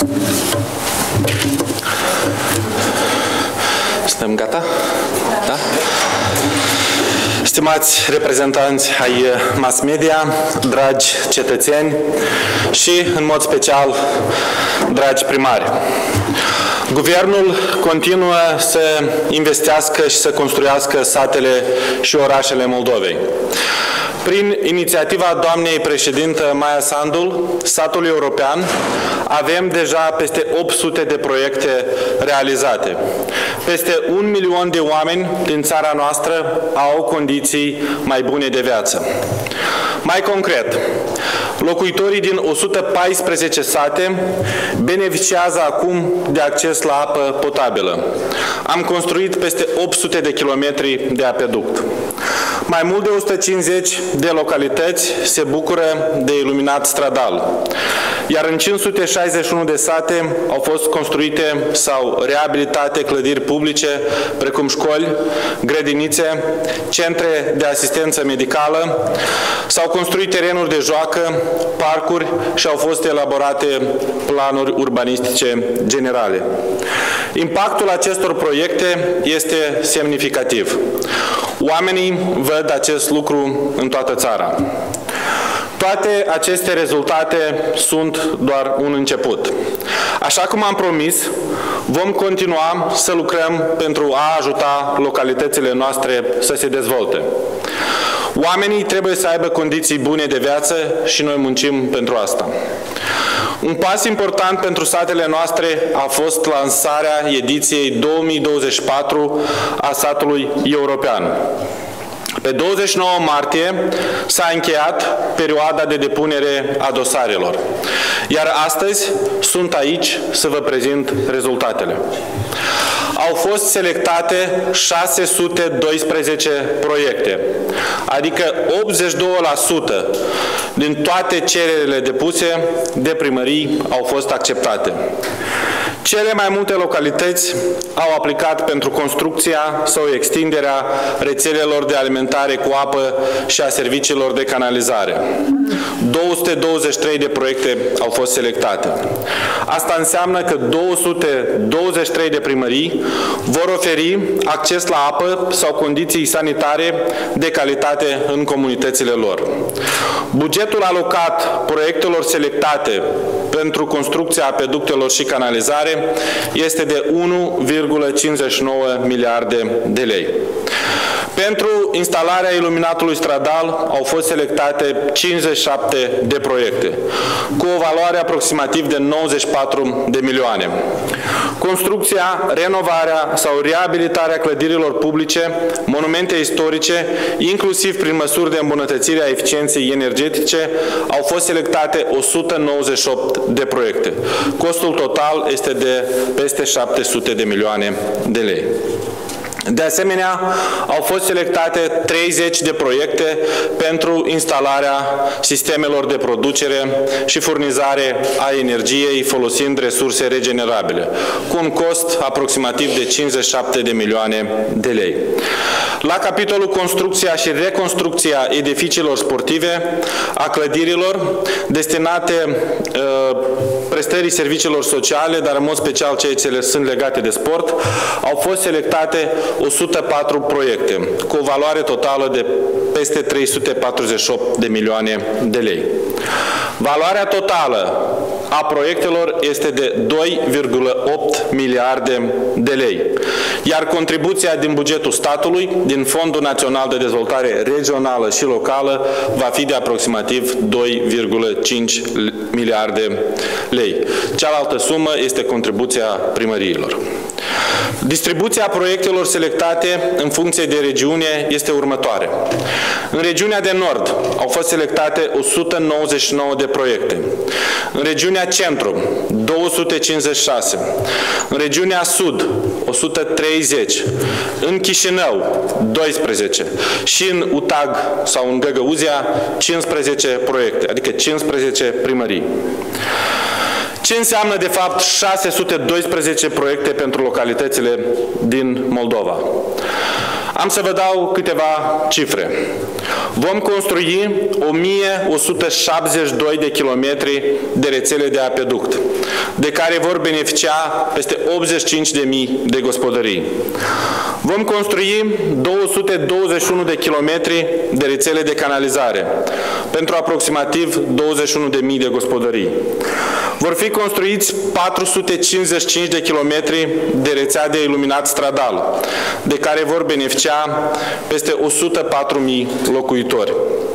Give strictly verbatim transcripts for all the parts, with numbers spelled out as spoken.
Suntem gata? Da? Stimați reprezentanți ai mass media, dragi cetățeni și, în mod special, dragi primari. Guvernul continuă să investească și să construiască satele și orașele Moldovei. Prin inițiativa doamnei președintă Maia Sandu, satul european, avem deja peste opt sute de proiecte realizate. Peste un milion de oameni din țara noastră au condiții mai bune de viață. Mai concret, locuitorii din o sută paisprezece sate beneficiază acum de acces la apă potabilă. Am construit peste opt sute de kilometri de apeduct. Mai mult de o sută cincizeci de localități se bucură de iluminat stradal, iar în cinci sute șaizeci și unu de sate au fost construite sau reabilitate clădiri publice, precum școli, grădinițe, centre de asistență medicală, s-au construit terenuri de joacă, parcuri și au fost elaborate planuri urbanistice generale. Impactul acestor proiecte este semnificativ. Oamenii văd acest lucru în toată țara. Toate aceste rezultate sunt doar un început. Așa cum am promis, vom continua să lucrăm pentru a ajuta localitățile noastre să se dezvolte. Oamenii trebuie să aibă condiții bune de viață și noi muncim pentru asta. Un pas important pentru satele noastre a fost lansarea ediției două mii douăzeci și patru a satului european. Pe douăzeci și nouă martie s-a încheiat perioada de depunere a dosarelor, iar astăzi sunt aici să vă prezint rezultatele. Au fost selectate șase sute doisprezece proiecte, adică optzeci și doi la sută din toate cererile depuse de primării au fost acceptate. Cele mai multe localități au aplicat pentru construcția sau extinderea rețelelor de alimentare cu apă și a serviciilor de canalizare. două sute douăzeci și trei de proiecte au fost selectate. Asta înseamnă că două sute douăzeci și trei de primării vor oferi acces la apă sau condiții sanitare de calitate în comunitățile lor. Bugetul alocat proiectelor selectate pentru construcția apeductelor și canalizare este de unu virgulă cincizeci și nouă miliarde de lei. Pentru instalarea iluminatului stradal au fost selectate cincizeci și șapte de proiecte, cu o valoare aproximativ de nouăzeci și patru de milioane. Construcția, renovarea sau reabilitarea clădirilor publice, monumente istorice, inclusiv prin măsuri de îmbunătățire a eficienței energetice, au fost selectate o sută nouăzeci și opt de proiecte. Costul total este de peste șapte sute de milioane de lei. De asemenea, au fost selectate treizeci de proiecte pentru instalarea sistemelor de producere și furnizare a energiei folosind resurse regenerabile, cu un cost aproximativ de cincizeci și șapte de milioane de lei. La capitolul construcția și reconstrucția edificiilor sportive, a clădirilor destinate uh, prestării serviciilor sociale, dar în mod special cei ce sunt legate de sport, au fost selectate o sută patru proiecte, cu o valoare totală de peste trei sute patruzeci și opt de milioane de lei. Valoarea totală a proiectelor este de doi virgulă opt miliarde de lei, iar contribuția din bugetul statului, din Fondul Național de Dezvoltare Regională și Locală, va fi de aproximativ doi virgulă cinci miliarde lei. Cealaltă sumă este contribuția primăriilor. Distribuția proiectelor selectate în funcție de regiune este următoare. În regiunea de nord au fost selectate o sută nouăzeci și nouă de proiecte. În regiunea centru, două sute cincizeci și șase. În regiunea sud, o sută treizeci. În Chișinău, doisprezece. Și în Utag sau în Găgăuzia, cincisprezece proiecte, adică cincisprezece primării. Ce înseamnă, de fapt, șase sute doisprezece proiecte pentru localitățile din Moldova? Am să vă dau câteva cifre. Vom construi o mie o sută șaptezeci și doi de kilometri de rețele de apeduct. de care vor beneficia peste optzeci și cinci de mii de gospodării. Vom construi două sute douăzeci și unu de kilometri de rețele de canalizare pentru aproximativ douăzeci și unu de mii de gospodării. Vor fi construiți patru sute cincizeci și cinci de kilometri de rețea de iluminat stradal, de care vor beneficia peste o sută patru mii locuitori.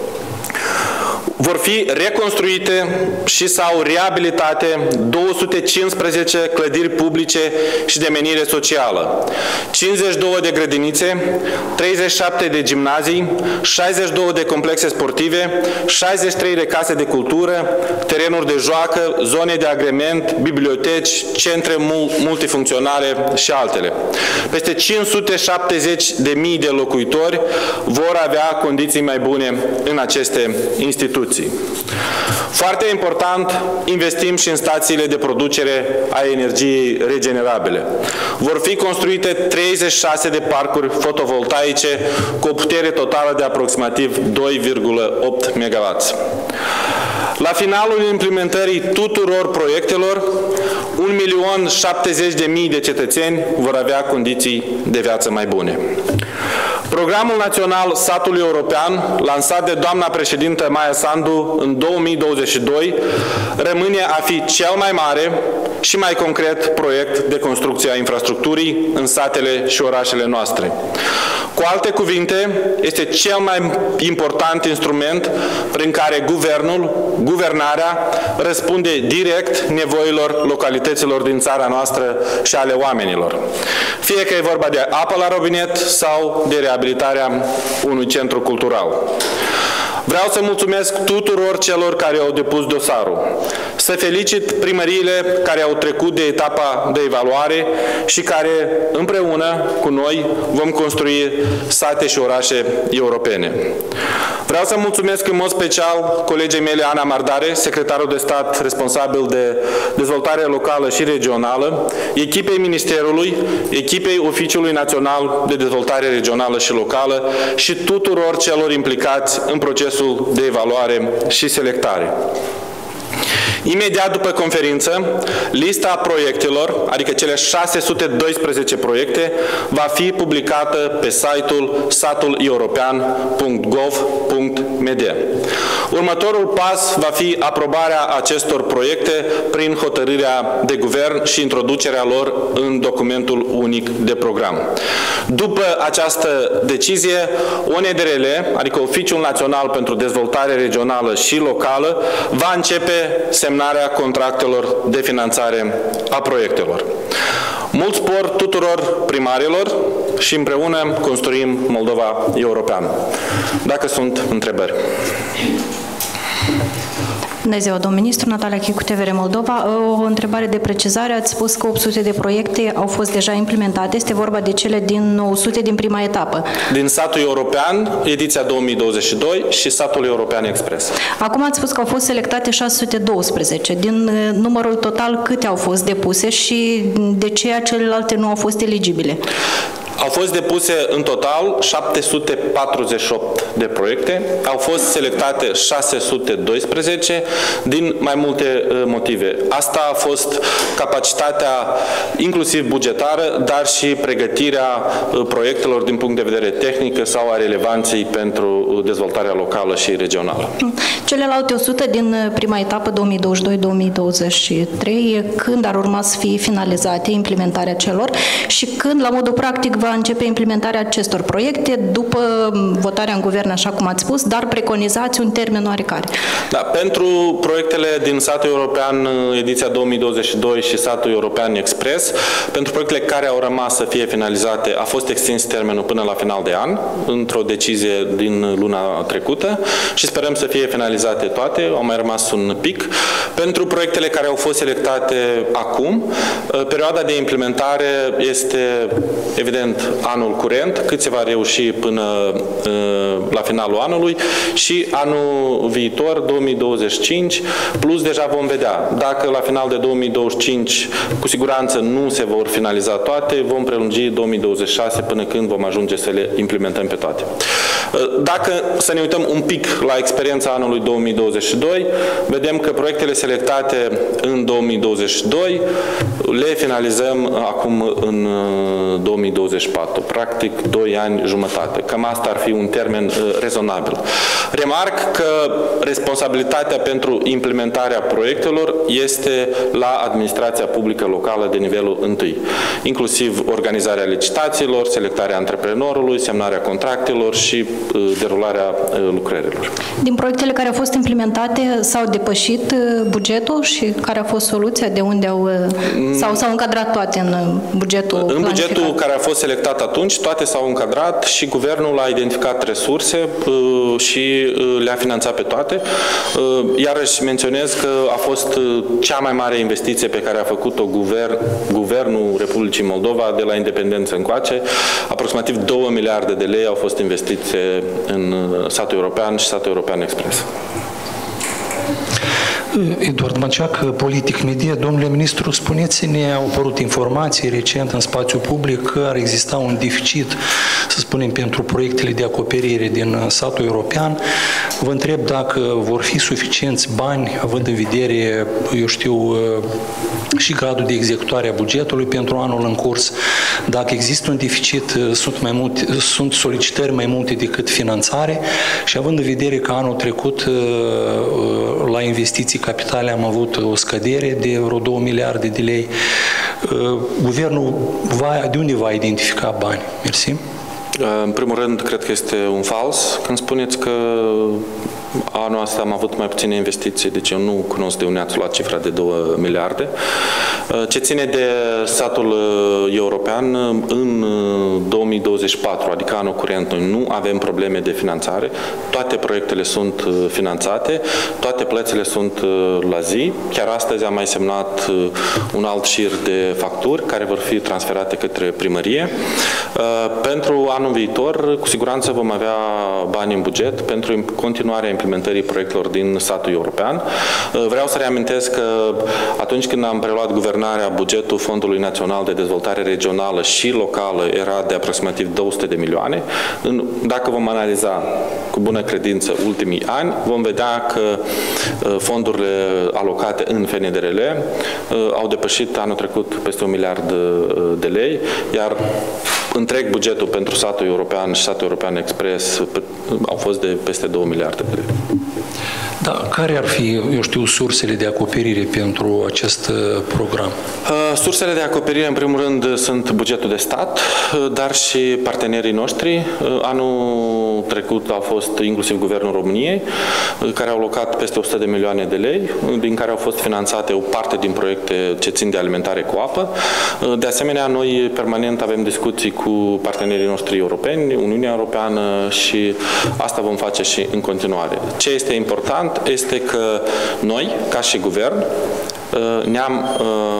Vor fi reconstruite și sau reabilitate două sute cincisprezece clădiri publice și de menire socială, cincizeci și două de grădinițe, treizeci și șapte de gimnazii, șaizeci și două de complexe sportive, șaizeci și trei de case de cultură, terenuri de joacă, zone de agrement, biblioteci, centre multifuncționale și altele. Peste cinci sute șaptezeci de mii de locuitori vor avea condiții mai bune în aceste instituții. Foarte important, investim și în stațiile de producere a energiei regenerabile. Vor fi construite treizeci și șase de parcuri fotovoltaice cu o putere totală de aproximativ doi virgulă opt megawatts. La finalul implementării tuturor proiectelor, un milion șaptezeci de mii de cetățeni vor avea condiții de viață mai bune. Programul Național Satului European, lansat de doamna președintă Maia Sandu în două mii douăzeci și doi, rămâne a fi cel mai mare și mai concret proiect de construcție a infrastructurii în satele și orașele noastre. Cu alte cuvinte, este cel mai important instrument prin care guvernul, guvernarea, răspunde direct nevoilor localităților din țara noastră și ale oamenilor. Fie că e vorba de apă la robinet sau de reabilitarea unui centru cultural. Vreau să mulțumesc tuturor celor care au depus dosarul, să felicit primăriile care au trecut de etapa de evaluare și care împreună cu noi vom construi sate și orașe europene. Vreau să mulțumesc în mod special colegii mele Ana Mardare, secretarul de stat responsabil de dezvoltare locală și regională, echipei Ministerului, echipei Oficiului Național de Dezvoltare Regională și Locală și tuturor celor implicați în procesul de evaluare și selectare. Imediat după conferință, lista proiectelor, adică cele șase sute doisprezece proiecte, va fi publicată pe site-ul satul european punct gov punct m d. Următorul pas va fi aprobarea acestor proiecte prin hotărârea de guvern și introducerea lor în documentul unic de program. După această decizie, O N D R L, adică Oficiul Național pentru Dezvoltare Regională și Locală, va începe semnarea contractelor de finanțare a proiectelor. Mult spor tuturor primarilor și împreună construim Moldova europeană. Dacă sunt întrebări. Bună ziua, domnul ministru, Natalia Chicu, T V R Moldova. O întrebare de precizare. Ați spus că opt sute de proiecte au fost deja implementate. Este vorba de cele din nouă sute din prima etapă. Din satul european, ediția două mii douăzeci și doi și satul european expres. Acum ați spus că au fost selectate șase sute doisprezece. Din numărul total, câte au fost depuse și de ce celelalte nu au fost eligibile? Au fost depuse în total șapte sute patruzeci și opt de proiecte, au fost selectate șase sute doisprezece din mai multe motive. Asta a fost capacitatea inclusiv bugetară, dar și pregătirea proiectelor din punct de vedere tehnic sau a relevanței pentru dezvoltarea locală și regională. Celelalte o sută din prima etapă două mii douăzeci și doi două mii douăzeci și trei, când ar urma să fie finalizate implementarea celor și când, la modul practic, va începe implementarea acestor proiecte după votarea în guvern, așa cum ați spus, dar preconizați un termen oarecare. Da, pentru proiectele din satul european ediția două mii douăzeci și doi și satul european expres, pentru proiectele care au rămas să fie finalizate, a fost extins termenul până la final de an, într-o decizie din luna trecută și sperăm să fie finalizate toate, au mai rămas un pic. Pentru proiectele care au fost selectate acum, perioada de implementare este, evident, anul curent, cât se va reuși până la finalul anului și anul viitor, două mii douăzeci și cinci, plus deja vom vedea. Dacă la final de două mii douăzeci și cinci cu siguranță nu se vor finaliza toate, vom prelungi două mii douăzeci și șase până când vom ajunge să le implementăm pe toate. Dacă să ne uităm un pic la experiența anului două mii douăzeci și doi, vedem că proiectele selectate în două mii douăzeci și doi le finalizăm acum în două mii douăzeci și patru, practic doi ani jumătate. Cam asta ar fi un termen rezonabil. Remarc că responsabilitatea pentru implementarea proiectelor este la administrația publică locală de nivelul întâi, inclusiv organizarea licitațiilor, selectarea antreprenorului, semnarea contractelor și uh, derularea uh, lucrărilor. Din proiectele care au fost implementate s-au depășit uh, bugetul și care a fost soluția? De unde au... Uh, sau s-au încadrat toate în bugetul În bugetul care a fost selectat atunci, toate s-au încadrat și guvernul a identificat resurse uh, și uh, le-a finanțat pe toate. Uh, iarăși menționez că a fost uh, cea mai mare investiție pe care a făcut-o guvern, Guvernul Republicii Moldova de la independență încoace. Aproximativ două miliarde de lei au fost investite în satul european și satul european expres. Eduard Maceac, Politic Media. Domnule ministru, spuneți-ne, au apărut informații recent în spațiu public că ar exista un deficit, să spunem, pentru proiectele de acoperire din satul european. Vă întreb dacă vor fi suficienți bani, având în vedere, eu știu, și gradul de executare a bugetului pentru anul în curs. Dacă există un deficit, sunt, mai multe, sunt solicitări mai multe decât finanțare și având în vedere că anul trecut la investiții capitale am avut o scădere de vreo două miliarde de lei, guvernul va, de unde va identifica bani? Mersi. În primul rând, cred că este un fals când spuneți că anul ăsta am avut mai puține investiții, deci eu nu cunosc de unde ați luat cifra de două miliarde. Ce ține de satul european, în două mii douăzeci și patru, adică anul curent, noi nu avem probleme de finanțare. Toate proiectele sunt finanțate, toate plățile sunt la zi. Chiar astăzi am mai semnat un alt șir de facturi care vor fi transferate către primărie. Pentru anul viitor, cu siguranță vom avea bani în buget pentru continuarea implementării proiectelor din satul european. Vreau să reamintesc că atunci când am preluat guvernarea, bugetul Fondului Național de Dezvoltare Regională și Locală era de aproximativ două sute de milioane. Dacă vom analiza cu bună credință ultimii ani, vom vedea că fondurile alocate în F N D R L au depășit anul trecut peste un miliard de lei, iar întreg bugetul pentru satul european și satul european expres au fost de peste două miliarde de lei. Da, care ar fi, eu știu, sursele de acoperire pentru acest program? Sursele de acoperire, în primul rând, sunt bugetul de stat, dar și partenerii noștri. Anul trecut au fost inclusiv Guvernul României, care au alocat peste o sută de milioane de lei, din care au fost finanțate o parte din proiecte ce țin de alimentare cu apă. De asemenea, noi permanent avem discuții cu partenerii noștri europeni, Uniunea Europeană, și asta vom face și în continuare. Ce este important este că noi, ca și guvern, ne-am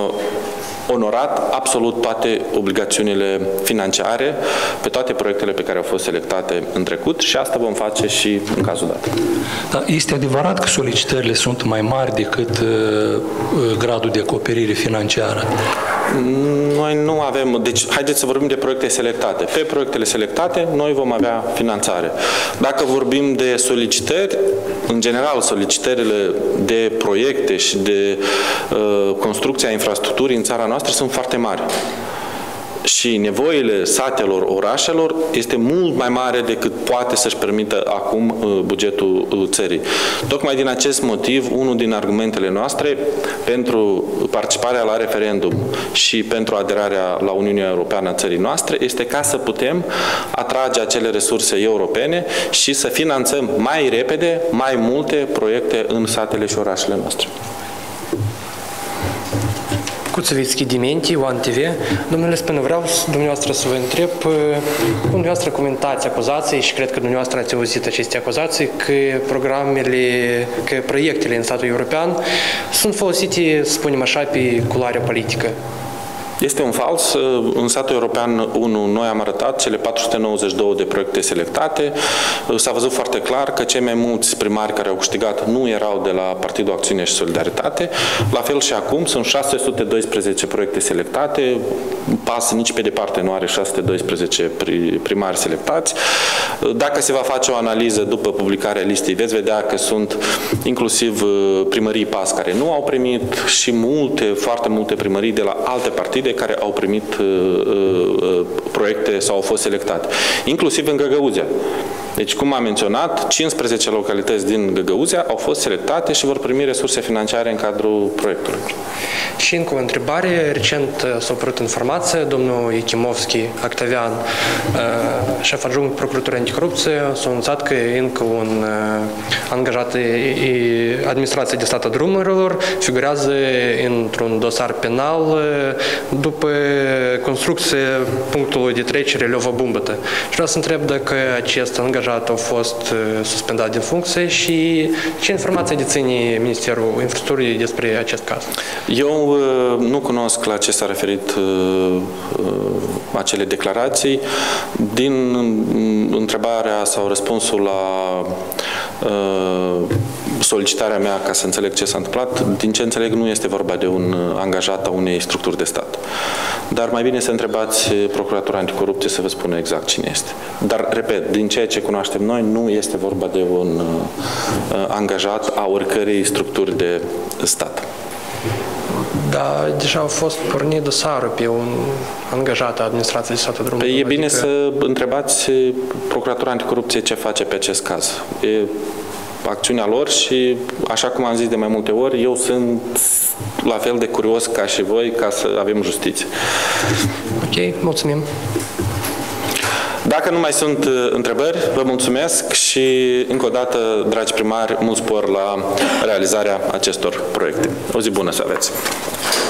onorat absolut toate obligațiunile financiare pe toate proiectele pe care au fost selectate în trecut și asta vom face și în cazul dat. Da, este adevărat că solicitările sunt mai mari decât uh, gradul de acoperire financiară? Noi nu avem, deci haideți să vorbim de proiecte selectate. Pe proiectele selectate noi vom avea finanțare. Dacă vorbim de solicitări, în general solicitările de proiecte și de uh, construcția infrastructurii în țara noastră sunt foarte mari. Și nevoile satelor, orașelor este mult mai mare decât poate să-și permită acum bugetul țării. Tocmai din acest motiv, unul din argumentele noastre pentru participarea la referendum și pentru aderarea la Uniunea Europeană a țării noastre este ca să putem atrage acele resurse europene și să finanțăm mai repede, mai multe proiecte în satele și orașele noastre. Cuțăvițchi Dimenti, One T V. Domnule Spână, vreau dumneavoastră să vă întreb, cum dumneavoastră comentați acuzații și cred că dumneavoastră ați auzit aceste acuzații că programele, că proiectele în statul european sunt folosite, să spunem așa, pe culoare politică. Este un fals. În satul european unu noi am arătat cele patru sute nouăzeci și două de proiecte selectate. S-a văzut foarte clar că cei mai mulți primari care au câștigat nu erau de la Partidul Acțiune și Solidaritate. La fel și acum sunt șase sute doisprezece proiecte selectate. P A S nici pe departe nu are șase sute doisprezece primari selectați. Dacă se va face o analiză după publicarea listei, veți vedea că sunt inclusiv primării P A S care nu au primit și multe, foarte multe primării de la alte partide care au primit uh, uh, proiecte sau au fost selectate. Inclusiv în Găgăuzia. Deci, cum am menționat, cincisprezece localități din Găgăuzia au fost selectate și vor primi resurse financiare în cadrul proiectului. Și încă o întrebare. Recent s-a apărut informație, domnul Ichimovski, Octavian, șef adjunct Procuraturii Anticorupție, s-a anunțat că încă un angajat administrației de stat a drumurilor figurează într-un dosar penal după construcție punctului de trecere Leova-Bumbătă. Și vreau să întreb dacă acest angajat a fost suspendat din funcție și ce informații deține Ministerul Infrastructurii despre acest caz? Eu nu cunosc la ce s-a referit acele declarații. Din întrebarea sau răspunsul la solicitarea mea ca să înțeleg ce s-a întâmplat, din ce înțeleg nu este vorba de un angajat a unei structuri de stat. Dar mai bine să întrebați Procuratura Anticorupție să vă spună exact cine este. Dar, repet, din ceea ce cunoaștem noi, nu este vorba de un angajat a oricărei structuri de stat. Da, deja a fost pornit dosarul pe un angajat a administrației de stat a drumului. Păi e bine adică... să întrebați Procuratura Anticorupție ce face pe acest caz. E acțiunea lor și, așa cum am zis de mai multe ori, eu sunt la fel de curios ca și voi ca să avem justiție. Ok, mulțumim. Dacă nu mai sunt întrebări, vă mulțumesc și, încă o dată, dragi primari, mult spor la realizarea acestor proiecte. O zi bună să aveți!